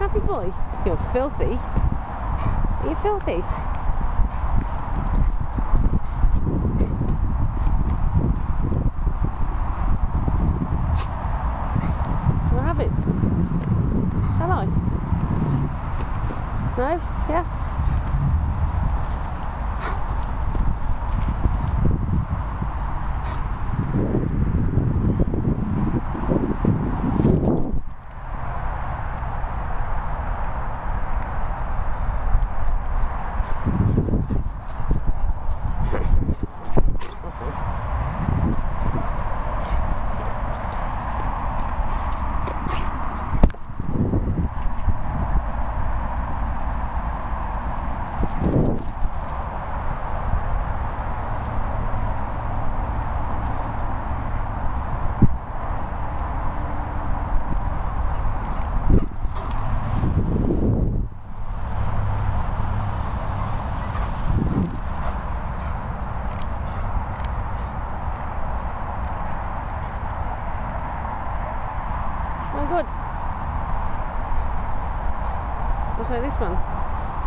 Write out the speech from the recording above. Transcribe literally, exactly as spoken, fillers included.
Happy boy. You're filthy. Are you filthy? I'll have it. Shall I? No? Yes? Oh, good. I'll try this one.